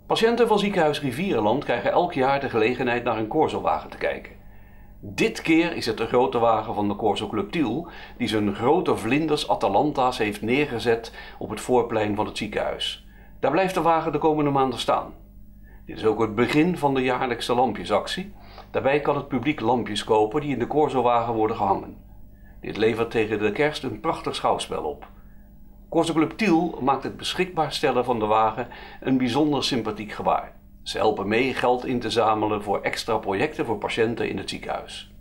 Patiënten van ziekenhuis Rivierenland krijgen elk jaar de gelegenheid naar een Corso-wagen te kijken. Dit keer is het de grote wagen van de Corso Club Tiel die zijn grote vlinders Atalanta's heeft neergezet op het voorplein van het ziekenhuis. Daar blijft de wagen de komende maanden staan. Dit is ook het begin van de jaarlijkse lampjesactie. Daarbij kan het publiek lampjes kopen die in de Corso-wagen worden gehangen. Dit levert tegen de kerst een prachtig schouwspel op. Corso Club Tiel maakt het beschikbaar stellen van de wagen een bijzonder sympathiek gebaar. Ze helpen mee geld in te zamelen voor extra projecten voor patiënten in het ziekenhuis.